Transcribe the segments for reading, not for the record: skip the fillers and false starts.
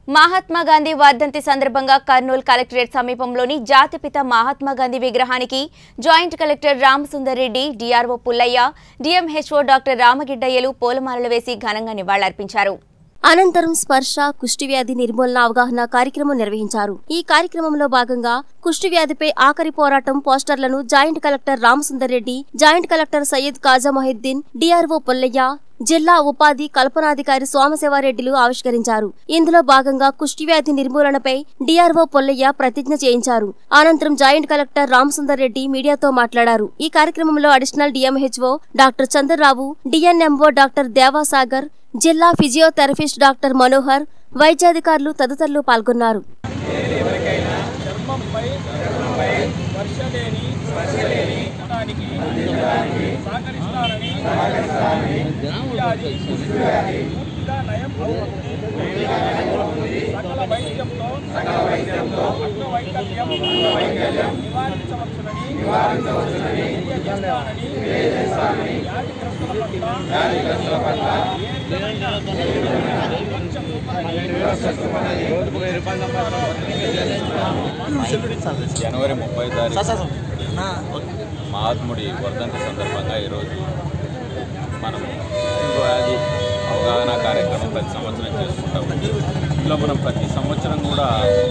మహాత్మా గాంధీ వర్ధంతి సందర్భంగా కర్నూలు కలెక్టరేట్ సమీపంలోని జాతిపిత మహాత్మా గాంధీ విగ్రహానికి joint collector Ramasundar Reddy, DRO Pullaiah, DMHO doctor రామగిడ్డయ్యలు పూలమాలలు వేసి ఘనంగా నివాళులర్పించారు. అనంతరం స్పర్శ కుష్ఠవ్యాధి నిర్మూలన అవగాహన కార్యక్రమం నిర్వహించారు. ఈ కార్యక్రమంలో భాగంగా కుష్ఠవ్యాధిపై ఆఖరి పోరాటం పోస్టర్లను joint collector Ramasundar Reddy, joint collector Syed Khaja Mohiddin, DRO Pullaiah, జిల్లా ఉపాధి కల్పనాధికారి సోమశివారెడ్డిలు ఆవిష్కరించారు. ఇందులో భాగంగా కుష్ఠవ్యాధి నిర్మూలనపై డిఆర్ఓ పుల్లయ్య ప్రతిజ్ఞ చేయించారు. అనంతరం జాయింట్ కలెక్టర్ రామసుందర్ రెడ్డి మీడియాతో మాట్లాడారు. ఈ కార్యక్రమంలో additional DMHO doctor Chandrarao, DNMO doctor Devasagar, జిల్లా ఫిజియోథెరపిస్ట్ డాక్టర్ మనోహర్, వైద్యాధికారులు తదితరులు పాల్గొన్నారు. జనవరి 30 తారీఖు మహాత్ముడి వర్ధంతి సందర్భంగా ఈరోజు మనం వ్యాధి అవగాహన కార్యక్రమం ప్రతి సంవత్సరం చేసుకుంటాము. ఇందులో మనం ప్రతి సంవత్సరం కూడా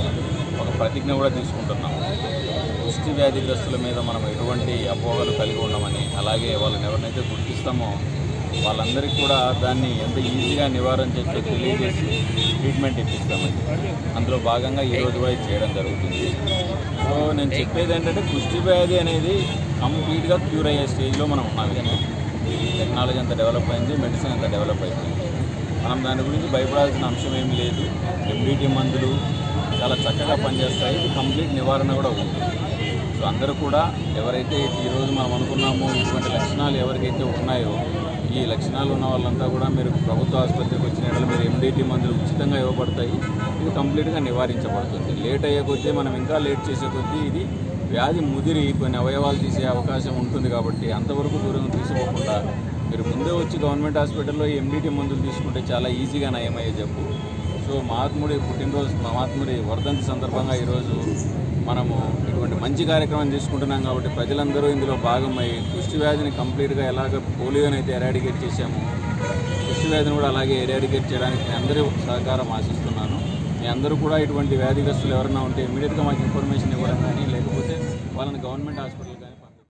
ఒక ప్రతిజ్ఞ కూడా తీసుకుంటున్నాం. కుష్టి వ్యాధిగ్రస్తుల మీద మనం ఎటువంటి అపోహలు కలిగి ఉండమని, అలాగే వాళ్ళని ఎవరినైతే గుర్తిస్తామో వాళ్ళందరికీ కూడా దాన్ని ఎంత ఈజీగా నివారణ చేస్తే తెలియజేసి ట్రీట్మెంట్ ఇప్పిస్తామని అందులో భాగంగా ఈరోజు కూడా చేయడం జరుగుతుంది. సో నేను చెప్పేది ఏంటంటే కుష్టి వ్యాధి అనేది కంప్లీట్గా క్యూర్ అయ్యే స్టేజ్లో మనం ఉన్నాం. టెక్నాలజీ అంతా డెవలప్ అయింది, మెడిసిన్ అంతా డెవలప్ అయిపోయింది. మనం దాని గురించి భయపడాల్సిన అంశం ఏం లేదు. ఎంబీటీ మందులు చాలా చక్కగా పనిచేస్తాయి. ఇది కంప్లీట్ నివారణ కూడా ఉంటుంది. సో అందరూ కూడా ఎవరైతే ఈరోజు మనం అనుకున్నామో ఇటువంటి లక్షణాలు ఎవరికైతే ఉన్నాయో ఈ లక్షణాలు ఉన్న వాళ్ళంతా కూడా మీరు ప్రభుత్వ ఆసుపత్రికి వచ్చిన మీరు ఎండీటీ మందులు ఉచితంగా ఇవ్వబడతాయి. ఇది కంప్లీట్గా నివారించబడుతుంది. లేట్ అయ్యే కొద్దీ మనం ఇంకా లేట్ చేసే కొద్దీ ఇది వ్యాధి ముదిరి కొన్ని అవయవాలు తీసే అవకాశం ఉంటుంది. కాబట్టి అంతవరకు దూరం తీసుకోకుండా మీరు ముందే వచ్చి గవర్నమెంట్ హాస్పిటల్లో ఎండీటీ మందులు తీసుకుంటే చాలా ఈజీగా నయమయ్యే జబ్బు. సో మహాత్ముడి పుట్టినరోజు, మహాత్ముడి వర్ధంతి సందర్భంగా ఈరోజు మనము ఇటువంటి మంచి కార్యక్రమం తీసుకుంటున్నాం. కాబట్టి ప్రజలందరూ ఇందులో భాగమై కుష్టి వ్యాధిని కంప్లీట్గా ఎలాగ పోలియోనైతే ఎరాడికేట్ చేశాము, కుష్టి వ్యాధిని కూడా అలాగే ఎరాడికేట్ చేయడానికి మీ అందరూ సహకారం ఆశిస్తున్నాను. మీ అందరూ కూడా ఇటువంటి వ్యాధిగ్రస్తులు ఎవరైనా ఉంటే ఇమీడియట్గా మాకు ఇన్ఫర్మేషన్ ఇవ్వడం కానీ, లేకపోతే వాళ్ళని గవర్నమెంట్ హాస్పిటల్